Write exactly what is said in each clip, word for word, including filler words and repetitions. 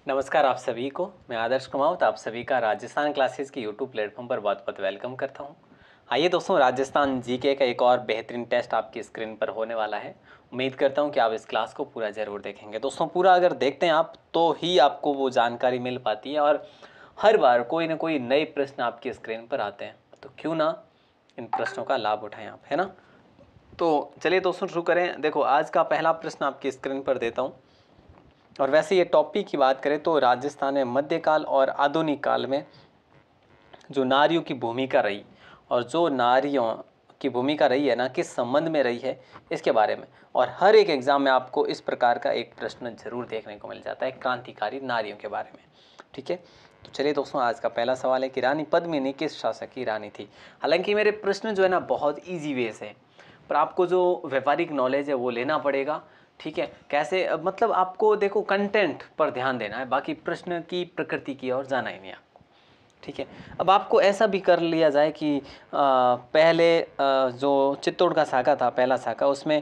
नमस्कार आप सभी को। मैं आदर्श कुमावत आप सभी का राजस्थान क्लासेस के यूट्यूब प्लेटफॉर्म पर बहुत बहुत वेलकम करता हूं। आइए दोस्तों, राजस्थान जीके का एक और बेहतरीन टेस्ट आपकी स्क्रीन पर होने वाला है। उम्मीद करता हूं कि आप इस क्लास को पूरा ज़रूर देखेंगे। दोस्तों, पूरा अगर देखते हैं आप तो ही आपको वो जानकारी मिल पाती है और हर बार कोई ना कोई नए प्रश्न आपकी स्क्रीन पर आते हैं, तो क्यों ना इन प्रश्नों का लाभ उठाएं आप, है ना। तो चलिए दोस्तों शुरू करें। देखो, आज का पहला प्रश्न आपकी स्क्रीन पर देता हूँ। और वैसे ये टॉपिक की बात करें तो राजस्थान में मध्यकाल और आधुनिक काल में जो नारियों की भूमिका रही और जो नारियों की भूमिका रही है ना, किस संबंध में रही है, इसके बारे में। और हर एक एग्जाम में आपको इस प्रकार का एक प्रश्न जरूर देखने को मिल जाता है, क्रांतिकारी नारियों के बारे में। ठीक है, तो चलिए दोस्तों, आज का पहला सवाल है कि रानी पद्मिनी किस शासक की रानी थी। हालांकि मेरे प्रश्न जो है ना बहुत ईजी वे से, पर आपको जो व्यावहारिक नॉलेज है वो लेना पड़ेगा। ठीक है, कैसे, अब मतलब आपको देखो कंटेंट पर ध्यान देना है, बाकी प्रश्न की प्रकृति की ओर जाना ही नहीं आपको। ठीक है, अब आपको ऐसा भी कर लिया जाए कि आ, पहले आ, जो चित्तौड़ का साका था, पहला साका, उसमें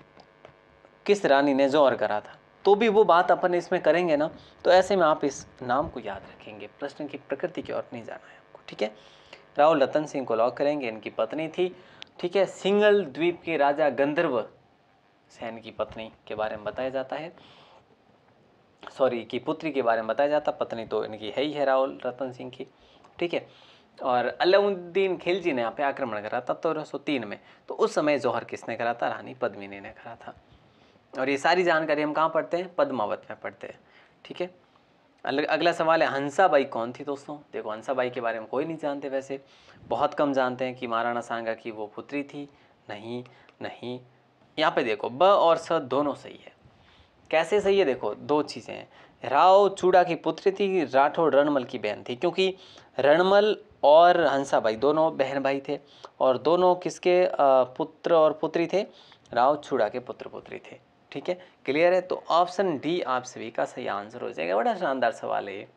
किस रानी ने जौहर करा था, तो भी वो बात अपन इसमें करेंगे ना। तो ऐसे में आप इस नाम को याद रखेंगे, प्रश्न की प्रकृति की ओर नहीं जाना है आपको। ठीक है, राहुल रतन सिंह को लॉक करेंगे, इनकी पत्नी थी। ठीक है, सिंगल द्वीप के राजा गंधर्व सेन की पत्नी के बारे में बताया जाता है, सॉरी की पुत्री के बारे में बताया जाता। पत्नी तो इनकी है ही है राहुल रतन सिंह की। ठीक है, और अलाउद्दीन खिलजी ने यहाँ पे आक्रमण करा था तेरह सौ तीन में। तो उस समय जौहर किसने करा था? रानी पद्मिनी ने करा था। और ये सारी जानकारी हम कहाँ पढ़ते हैं? पद्मावत में पढ़ते हैं। ठीक है, अगला सवाल है हंसाबाई कौन थी। दोस्तों देखो, हंसाबाई के बारे में कोई नहीं जानते, वैसे बहुत कम जानते हैं कि महाराणा सांगा की वो पुत्री थी। नहीं नहीं, यहाँ पे देखो ब और स दोनों सही है। कैसे सही है? देखो, दो चीज़ें हैं। राव चूड़ा की पुत्री थी, राठौड़ रणमल की बहन थी, क्योंकि रणमल और हंसाबाई दोनों बहन भाई थे और दोनों किसके पुत्र और पुत्री थे? राव चूड़ा के पुत्र पुत्री थे। ठीक है, क्लियर है। तो ऑप्शन डी आप सभी का सही आंसर हो जाएगा। बड़ा शानदार सवाल है ये।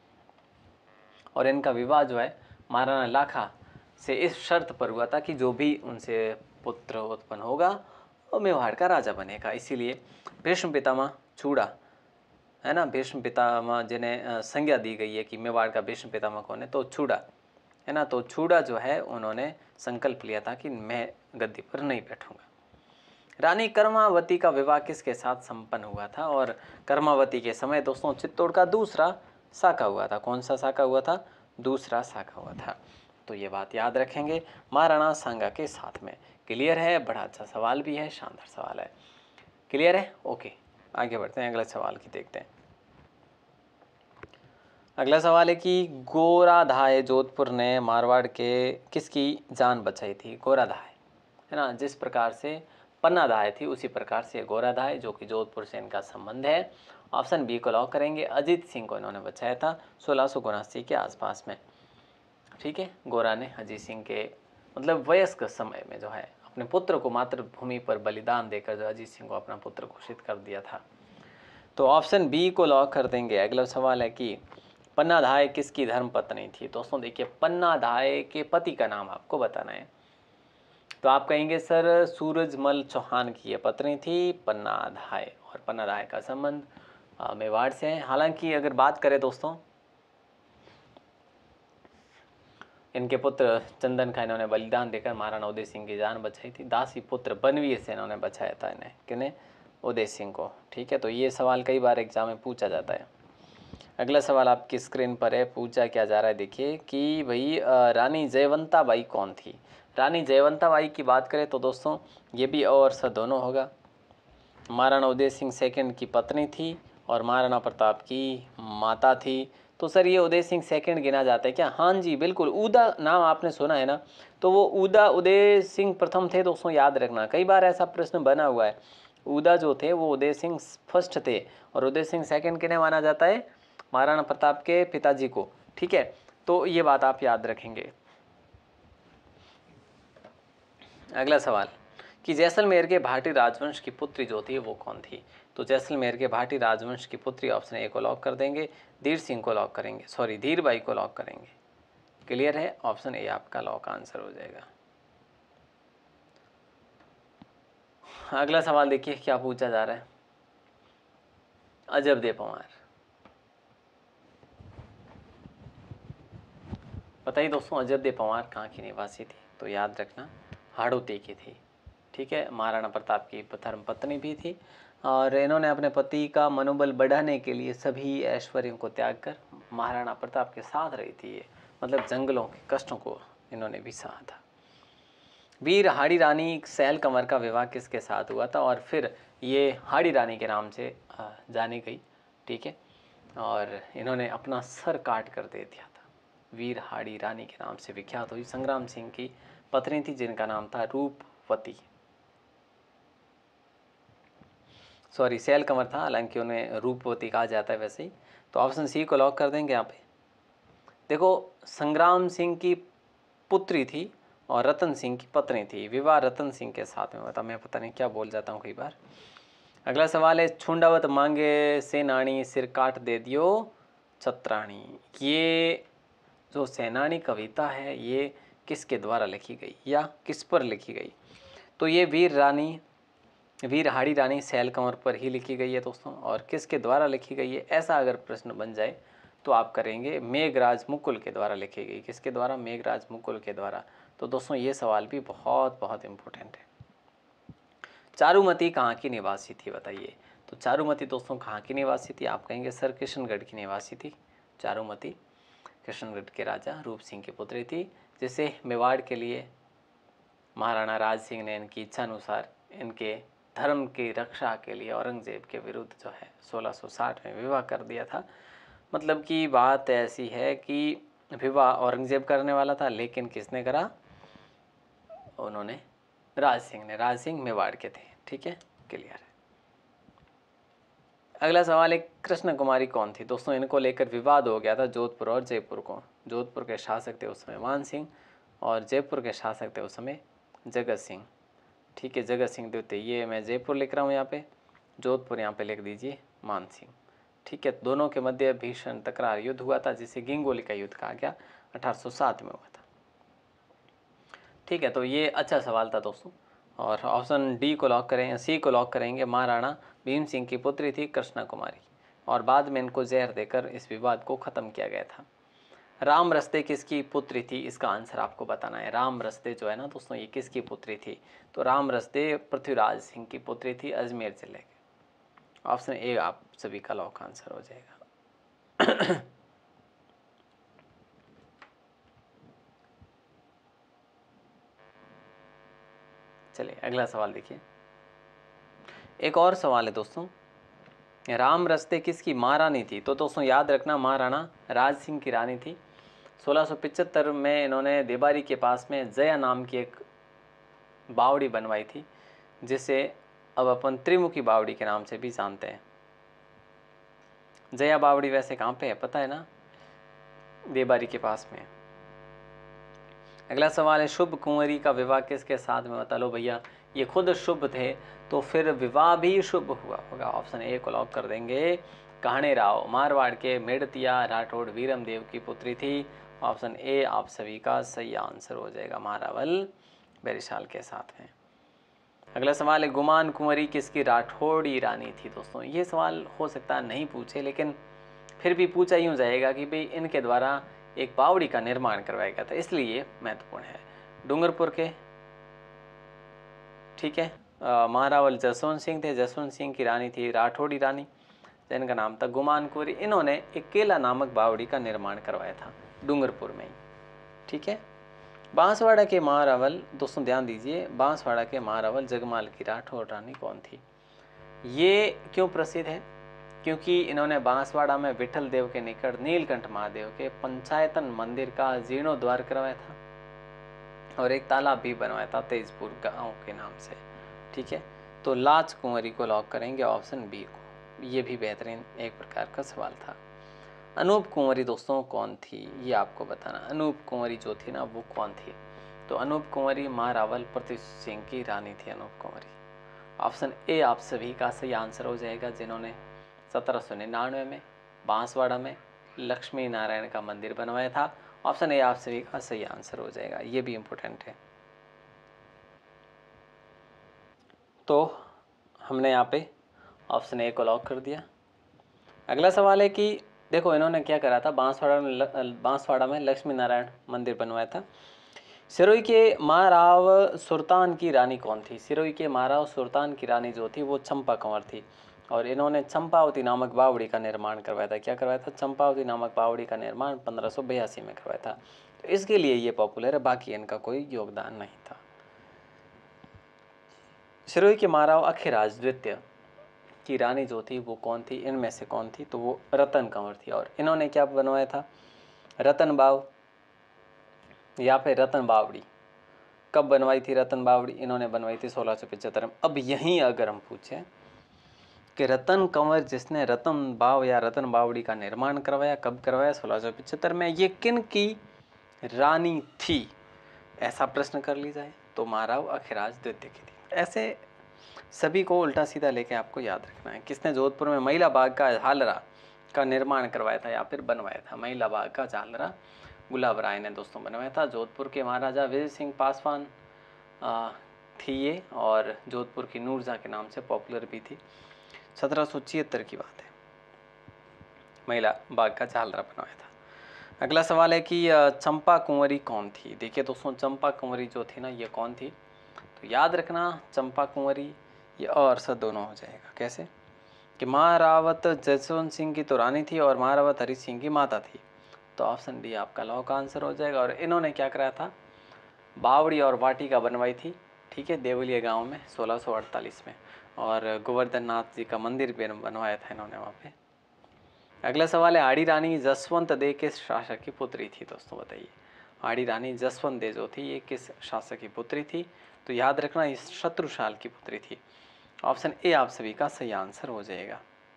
और इनका विवाह जो है महाराणा लाखा से इस शर्त पर हुआ था कि जो भी उनसे पुत्र उत्पन्न होगा वो मेवाड़ का राजा बनेगा। इसीलिए भीष्म पितामह चूड़ा, है ना, भीष्म पितामह जिन्हें संज्ञा दी गई है कि मेवाड़ का भीष्म पितामह कौन है, तो चूड़ा, है ना। तो चूड़ा जो है उन्होंने संकल्प लिया था कि मैं गद्दी पर नहीं बैठूंगा। रानी कर्मावती का विवाह किसके साथ संपन्न हुआ था? और कर्मावती के समय दोस्तों चित्तौड़ का दूसरा साका हुआ था। कौन सा साका हुआ था? दूसरा साका हुआ था। तो ये बात याद रखेंगे, महाराणा सांगा के साथ में। क्लियर है? बड़ा अच्छा सवाल भी है, शानदार सवाल है। क्लियर है? ओके, आगे बढ़ते हैं, अगला सवाल की देखते हैं। अगला सवाल है कि गोराधाय जोधपुर ने मारवाड़ के किसकी जान बचाई थी? गोराधाय, है ना, जिस प्रकार से पन्नाधाय थी उसी प्रकार से गोराधाय, जो कि जोधपुर से इनका संबंध है। ऑप्शन बी को लॉक करेंगे। अजीत सिंह को इन्होंने बचाया था सोलह सौ उनासी के आसपास में। ठीक है, गोरा ने अजीत सिंह के मतलब वयस्क समय में जो है अपने पुत्र को मातृभूमि पर बलिदान देकर जो अजीत सिंह को अपना पुत्र घोषित कर दिया था। तो ऑप्शन बी को लॉक कर देंगे। अगला सवाल है कि पन्नाधाय किसकी धर्म पत्नी थी? दोस्तों देखिए, पन्नाधाय के पति का नाम आपको बताना है। तो आप कहेंगे सर सूरजमल चौहान की ये पत्नी थी पन्नाधाय, और पन्नाधाय का संबंध मेवाड़ से है। हालांकि अगर बात करें दोस्तों, इनके पुत्र चंदन का इन्होंने बलिदान देकर महाराणा उदय सिंह की जान बचाई थी। दासी पुत्र बनवीर से इन्होंने बचाया था इन्हें, किन्हें? उदय सिंह को। ठीक है, तो ये सवाल कई बार एग्जाम में पूछा जाता है। अगला सवाल आपकी स्क्रीन पर है, पूछा क्या जा रहा है, देखिए कि भाई रानी जयवंता बाई कौन थी? रानी जयवंता बाई की बात करें तो दोस्तों ये भी और स दोनों होगा। महाराणा उदय सिंह सेकंड की पत्नी थी और महाराणा प्रताप की माता थी। तो सर ये उदय सिंह सेकंड गिना जाता है क्या? हाँ जी बिल्कुल, उदा नाम आपने सुना है ना, तो वो उदा उदय सिंह प्रथम थे। दोस्तों याद रखना, कई बार ऐसा प्रश्न बना हुआ है। उदा जो थे वो उदय सिंह फर्स्ट थे और उदय सिंह सेकंड किन्हें माना जाता है? महाराणा प्रताप के पिताजी को। ठीक है, तो ये बात आप याद रखेंगे। अगला सवाल कि जैसलमेर के भाटी राजवंश की पुत्री जो थी वो कौन थी? तो जैसलमेर के भाटी राजवंश की पुत्री, ऑप्शन ए को लॉक कर देंगे। धीर सिंह को लॉक करेंगे, सॉरी धीर बाई को लॉक करेंगे। क्लियर है? ऑप्शन ए आपका लॉक आंसर हो जाएगा। अगला सवाल देखिए क्या पूछा जा रहा है। अजब दे पवार, बताइए दोस्तों, अजब पंवार कहाँ की निवासी थी? तो याद रखना हाड़ौती की थी। ठीक है, महाराणा प्रताप की धर्म पत्नी भी थी और इन्होंने अपने पति का मनोबल बढ़ाने के लिए सभी ऐश्वर्यों को त्याग कर महाराणा प्रताप के साथ रही थी। ये मतलब जंगलों के कष्टों को इन्होंने भी सहा था। वीर हाड़ी रानी सैल कंवर का विवाह किसके साथ हुआ था? और फिर ये हाड़ी रानी के नाम से जानी गई। ठीक है, और इन्होंने अपना सर काट कर दे दिया था। वीर हाड़ी रानी के नाम से विख्यात हुई। संग्राम सिंह की पत्नी थी जिनका नाम था रूपवती। सॉरी, सैल कंवर था, हालांकि उन्हें रूपवती कहा जाता है वैसे ही। तो ऑप्शन सी को लॉक कर देंगे यहाँ पे। देखो, संग्राम सिंह की पुत्री थी और रतन सिंह की पत्नी थी। विवाह रतन सिंह के साथ में हुआ था। मैं पता नहीं क्या बोल जाता हूँ कई बार। अगला सवाल है, छुंडावत मांगे सेनानी सिर काट दे दियो छत्राणी। ये जो सेनानी कविता है ये किसके द्वारा लिखी गई या किस पर लिखी गई? तो ये वीर रानी वीर हाड़ी रानी सैल कंवर पर ही लिखी गई है दोस्तों। और किसके द्वारा लिखी गई है, ऐसा अगर प्रश्न बन जाए तो आप करेंगे मेघराज मुकुल के द्वारा लिखी गई। किसके द्वारा? मेघराज मुकुल के द्वारा। तो दोस्तों ये सवाल भी बहुत बहुत इम्पोर्टेंट है। चारुमती कहाँ की निवासी थी बताइए? तो चारुमती दोस्तों कहाँ की निवासी थी? आप कहेंगे सर किशनगढ़ की निवासी थी। चारुमती किशनगढ़ के राजा रूप सिंह की पुत्री थी, जिसे मेवाड़ के लिए महाराणा राज सिंह ने इनकी इच्छा अनुसार इनके धर्म की रक्षा के लिए औरंगजेब के विरुद्ध जो है सोलह सौ साठ में विवाह कर दिया था। मतलब कि बात ऐसी है कि विवाह औरंगजेब करने वाला था, लेकिन किसने करा? उन्होंने राज सिंह ने। राज सिंह मेवाड़ के थे। ठीक है, क्लियर है। अगला सवाल है, कृष्ण कुमारी कौन थी? दोस्तों इनको लेकर विवाद हो गया था जोधपुर और जयपुर को। जोधपुर के शासक थे उस समय मान सिंह और जयपुर के शासक थे उस समय जगत सिंह। ठीक है, जगत सिंह द्वितीय। ये मैं जयपुर लिख रहा हूँ यहाँ पे, जोधपुर यहाँ पे लिख दीजिए मान सिंह। ठीक है, दोनों के मध्य भीषण तकरार युद्ध हुआ था जिसे गिंगोली का युद्ध कहा गया, अठारह सौ सात में हुआ था। ठीक है, तो ये अच्छा सवाल था दोस्तों। और ऑप्शन डी को लॉक करें, सी को लॉक करेंगे। महाराणा भीम सिंह की पुत्री थी कृष्णा कुमारी और बाद में इनको जहर देकर इस विवाद को ख़त्म किया गया था। राम रस्ते किसकी पुत्री थी? इसका आंसर आपको बताना है। राम रस्ते जो है ना दोस्तों, ये किसकी पुत्री थी? तो राम रस्ते पृथ्वीराज सिंह की पुत्री थी, अजमेर जिले के। ऑप्शन ए आप सभी का लॉक आंसर हो जाएगा। चलिए अगला सवाल देखिए। एक और सवाल है दोस्तों, राम रस्ते किसकी महारानी थी? तो दोस्तों याद रखना महाराणा राज सिंह की रानी थी। सोलह सौ पचहत्तर में इन्होंने देबारी के पास में जया नाम की एक बावड़ी बनवाई थी, जिसे अब अपन त्रिमुखी बावड़ी के नाम से भी जानते हैं। जया बावड़ी वैसे कहाँ पे है पता है ना? देबारी के पास में। अगला सवाल है, शुभ कुंवरी का विवाह किसके साथ में होता? लो भैया, ये खुद शुभ थे तो फिर विवाह भी शुभ हुआ होगा। ऑप्शन ए को लॉक कर देंगे। कहाणे राव मारवाड़ के मेड़तिया राठौड़ वीरम देव की पुत्री थी। ऑप्शन ए आप सभी का सही आंसर हो जाएगा, महारावल बैरिशाल के साथ में। अगला सवाल है, गुमान कुंवरी किसकी राठौड़ी रानी थी? दोस्तों ये सवाल हो सकता है नहीं पूछे, लेकिन फिर भी पूछा यूँ जाएगा कि भाई इनके द्वारा एक बावड़ी का निर्माण करवाया गया था, इसलिए महत्वपूर्ण है। डूंगरपुर के, ठीक है, महारावल जसवंत सिंह थे। जसवंत सिंह की रानी थी राठौड़ी रानी, जिनका नाम था गुमान कुंवरी। इन्होंने एक केला नामक बावड़ी का निर्माण करवाया था डूंगरपुर में ही। ठीक है, बांसवाड़ा के महारावल, दोस्तों ध्यान दीजिए, बांसवाड़ा के महारावल जगमाल की राठौड़ रानी कौन थी? ये क्यों प्रसिद्ध है? क्योंकि इन्होंने बांसवाड़ा में विठल देव के निकट नीलकंठ महादेव के पंचायतन मंदिर का जीर्णोद्वार करवाया था और एक तालाब भी बनवाया था तेजपुर गांव के नाम से। ठीक है, तो लाच कुंवरी को लॉक करेंगे, ऑप्शन बी को। ये भी बेहतरीन एक प्रकार का सवाल था। अनूप कुंवरी दोस्तों कौन थी, ये आपको बताना। अनूप कुंवरी जो थी ना वो कौन थी? तो अनूप कुंवरी महारावल पृथ्वी सिंह की रानी थी अनूप कुंवरी। ऑप्शन ए आप सभी का सही आंसर हो जाएगा, जिन्होंने सत्रह सौ निन्यानवे में बांसवाड़ा में लक्ष्मी नारायण का मंदिर बनवाया था। ऑप्शन ए आप सभी का सही आंसर हो जाएगा, ये भी इम्पोर्टेंट है। तो हमने यहाँ पे ऑप्शन ए को लॉक कर दिया। अगला सवाल है कि देखो इन्होंने क्या करा था, बांसवाड़ा में ल- बांसवाड़ा में लक्ष्मी नारायण मंदिर बनवाया था। सिरोही के महाराव सुल्तान की रानी कौन थी? सिरोही के महाराव सुल्तान की रानी जो थी वो चंपा कंवर थी, और इन्होंने चंपावती नामक बावड़ी का निर्माण करवाया था। क्या करवाया था? चंपावती नामक बावड़ी का निर्माण पंद्रह सौ बयासी में करवाया था। तो इसके लिए ये पॉपुलर है, बाकी इनका कोई योगदान नहीं था। सिरोही के महाराव अखिराज द्वितीय की रानी जो थी वो कौन थी? इनमें से कौन थी? तो वो रतन कंवर थी। और इन्होंने क्या बनवाया था? रतन बाव या फिर रतन बावड़ी। कब बनवाई थी रतन बावड़ी? इन्होंने बनवाई थी सोलह सौ पचहत्तर में। अब यहीं अगर हम पूछें कि रतन कंवर जिसने रतन बाव या रतन बावड़ी का निर्माण करवाया, कब करवाया? सोलह सौ पचहत्तर में। ये किन की रानी थी? ऐसा प्रश्न कर ली जाए तो महाराव अखिराज द्वितीय की थी। ऐसे सभी को उल्टा सीधा लेके आपको याद रखना है। किसने जोधपुर में महिला बाग का झालरा का निर्माण करवाया था या फिर बनवाया था? महिला बाग का झालरा गुलाब राय ने दोस्तों बनवाया था। जोधपुर के महाराजा विजय सिंह पासवान थी ये, और जोधपुर की नूरजहाँ के नाम से पॉपुलर भी थी। सत्रह सौ छिहत्तर की बात है, महिला बाग का झालरा बनवाया था। अगला सवाल है कि चंपा कुंवरी कौन थी? देखिए दोस्तों, चंपा कुंवरी जो थी ना, ये कौन थी? तो याद रखना, चंपा कुंवरी ये और स दोनों हो जाएगा। कैसे? कि महारावत जसवंत सिंह की तो रानी थी और महारावत हरि सिंह की माता थी। तो ऑप्शन डी आपका लॉ का आंसर हो जाएगा। और इन्होंने क्या कराया था? बावड़ी और वाटिका बनवाई थी, ठीक है, देवलिया गांव में सोलह सौ अड़तालीस में। और गोवर्धन नाथ जी का मंदिर भी बनवाया था इन्होंने वहाँ पे। अगला सवाल है, आड़ी रानी जसवंत दे किस शासक की पुत्री थी? दोस्तों बताइए, आड़ी रानी जसवंत दे जो थी ये किस शासक की पुत्री थी? तो याद रखना, इस शत्रुशाल की पुत्री थी। ऑप्शन ए आप सभी का सही आंसर हो जाएगा।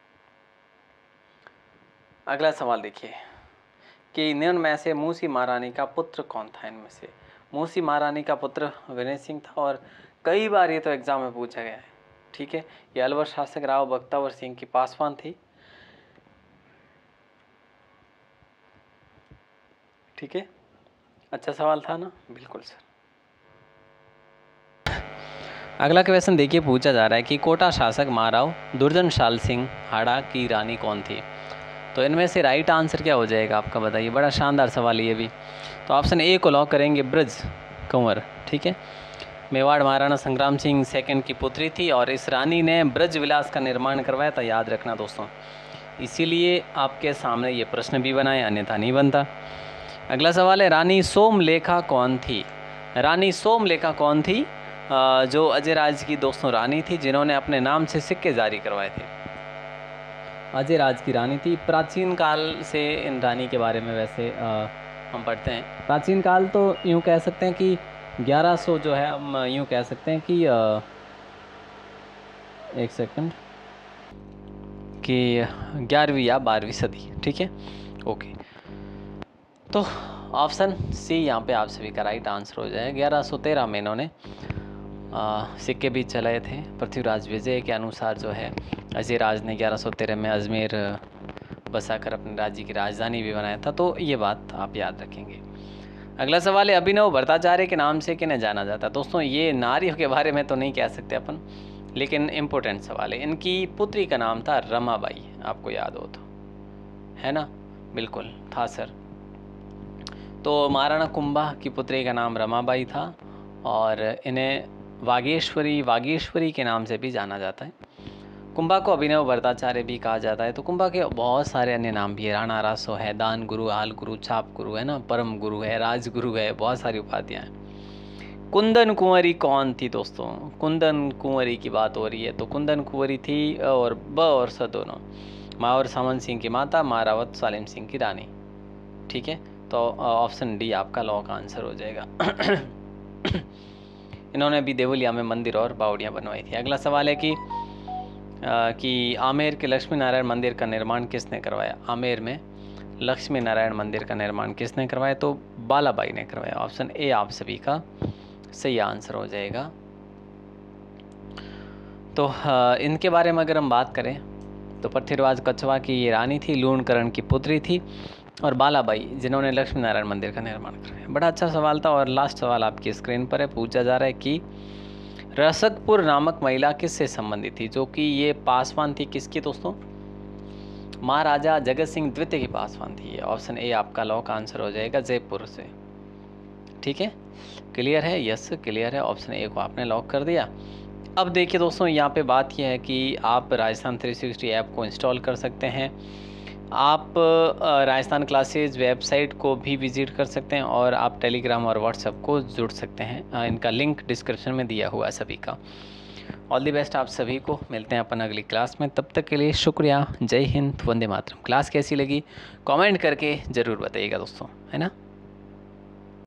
अगला सवाल देखिए कि निम्न में से मूसी महारानी का पुत्र कौन था? इनमें से मूसी महारानी का पुत्र विनय सिंह था, और कई बार ये तो एग्जाम में पूछा गया है, ठीक है। ये अलवर शासक राव बख्तावर सिंह की पासवान थी, ठीक है। अच्छा सवाल था ना? बिल्कुल सर। अगला क्वेश्चन देखिए, पूछा जा रहा है कि कोटा शासक महाराव दुर्जनशाल सिंह हाड़ा की रानी कौन थी? तो इनमें से राइट आंसर क्या हो जाएगा आपका? बताइए, बड़ा शानदार सवाल ये भी। तो ऑप्शन ए को लॉक करेंगे, ब्रज कंवर, ठीक है। मेवाड़ महाराणा संग्राम सिंह सेकंड की पुत्री थी, और इस रानी ने ब्रज विलास का निर्माण करवाया था, याद रखना दोस्तों। इसीलिए आपके सामने ये प्रश्न भी बनाए, अन्यथा नहीं बनता। अगला सवाल है, रानी सोमलेखा कौन थी? रानी सोमलेखा कौन थी? जो अजयराज की दोस्तों रानी थी, जिन्होंने अपने नाम से सिक्के जारी करवाए थे। अजयराज की रानी थी। प्राचीन काल से इन रानी के बारे में वैसे आ, हम पढ़ते हैं। प्राचीन काल तो यूँ कह सकते हैं कि ग्यारह सौ जो है, हम यूँ कह सकते हैं कि आ, एक सेकंड कि ग्यारहवीं या बारहवीं सदी, ठीक है, ओके। तो ऑप्शन सी यहाँ पे आप सभी का राइट आंसर हो जाएगा। ग्यारह सौ तेरह में इन्होंने सिक्के भी चलाए थे। पृथ्वीराज विजय के अनुसार जो है, अजयराज ने ग्यारह सौ तेरह में अजमेर बसाकर अपने राज्य की राजधानी भी बनाया था। तो ये बात आप याद रखेंगे। अगला सवाल है, अभिनव भट्टाचार्य के नाम से किन्हें जाना जाता है? दोस्तों ये नारियों के बारे में तो नहीं कह सकते अपन, लेकिन इम्पोर्टेंट सवाल है। इनकी पुत्री का नाम था रमाबाई, आपको याद हो तो, है ना? बिल्कुल था सर। तो महाराणा कुंभा की पुत्री का नाम रमाबाई था, और इन्हें वागेश्वरी वागेश्वरी के नाम से भी जाना जाता है। कुंभा को अभिनव भट्टाचार्य भी कहा जाता है। तो कुंभा के बहुत सारे अन्य नाम भी है, राणा रासो है, दान गुरु, आल गुरु, छाप गुरु है ना, परम गुरु है, राजगुरु है, बहुत सारी उपाधियाँ हैं। कुंदन कुंवरी कौन थी दोस्तों? कुंदन कुंवरी की बात हो रही है। तो कुंदन कुंवरी थी, और ब और स दोनों, मावर सामंत सिंह की माता, महारावत सालिम सिंह की रानी, ठीक है। तो ऑप्शन डी आपका लॉ का आंसर हो जाएगा। इन्होंने भी देवलिया में मंदिर और बावड़ियाँ बनवाई थी। अगला सवाल है कि आ, कि आमेर के लक्ष्मी नारायण मंदिर का निर्माण किसने करवाया? आमेर में लक्ष्मी नारायण मंदिर का निर्माण किसने करवाया? तो बालाबाई ने करवाया। ऑप्शन ए आप सभी का सही आंसर हो जाएगा। तो आ, इनके बारे में अगर हम बात करें तो पृथ्वीराज कछवा की ये रानी थी, लूणकरण की पुत्री थी, और बालाबाई जिन्होंने लक्ष्मी नारायण मंदिर का निर्माण करवाया। बड़ा अच्छा सवाल था। और लास्ट सवाल आपकी स्क्रीन पर है, पूछा जा रहा है कि रसकपुर नामक महिला किससे संबंधित थी? जो कि ये पासवान थी, किसकी दोस्तों? महाराजा जगत सिंह द्वितीय की पासवान थी। ऑप्शन ए आपका लॉक आंसर हो जाएगा, जयपुर से। ठीक है, क्लियर है? यस क्लियर है, ऑप्शन ए को आपने लॉक कर दिया। अब देखिए दोस्तों, यहाँ पे बात यह है कि आप राजस्थान थ्री सिक्सटी ऐप को इंस्टॉल कर सकते हैं। आप अ, राजस्थान क्लासेज वेबसाइट को भी विजिट कर सकते हैं और आप टेलीग्राम और व्हाट्सएप को जुड़ सकते हैं। अ, इनका लिंक डिस्क्रिप्शन में दिया हुआ है सभी का। ऑल द बेस्ट आप सभी को, मिलते हैं अपन अगली क्लास में। तब तक के लिए शुक्रिया, जय हिंद, वंदे मातरम। क्लास कैसी लगी कमेंट करके ज़रूर बताइएगा दोस्तों, है ना।